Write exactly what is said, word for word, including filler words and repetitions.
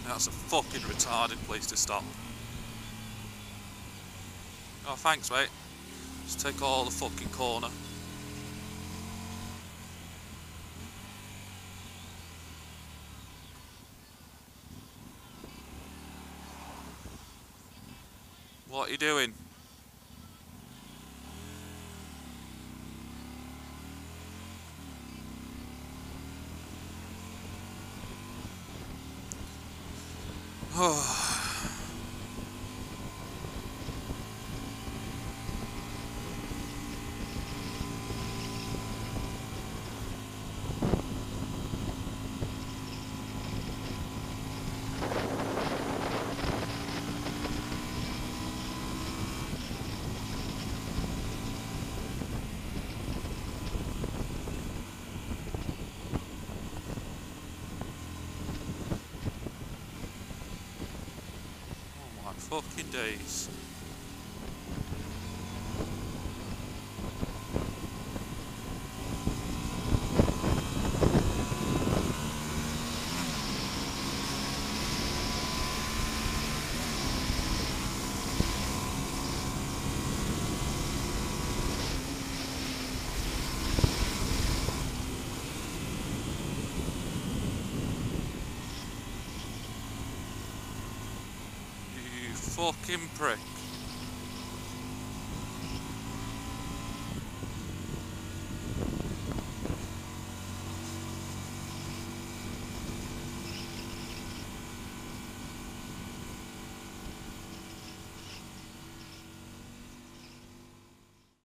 That's a fucking retarded place to stop. Oh, thanks, mate. Just take all the fucking corner. What are you doing? Oh. Fucking days. Fucking prick.